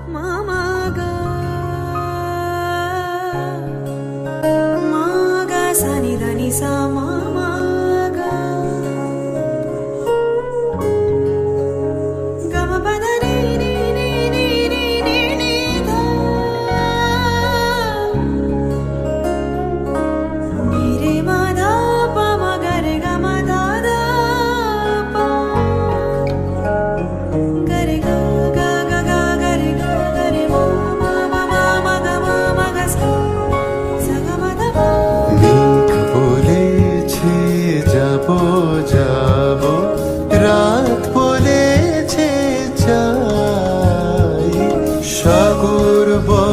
ma ga ma ga sa ni da ni sa ma ga ga ma pa da ni ni ni ni ni ni ni da ni re ma da pa ma ga re ga ma da da pa ga re ga ga ga ga ga re ma ma ma ma ma ga sa sa ga ma da pa মেঘ বলেছে যাবো যাবো, রাত বলেছে চাই, সাগর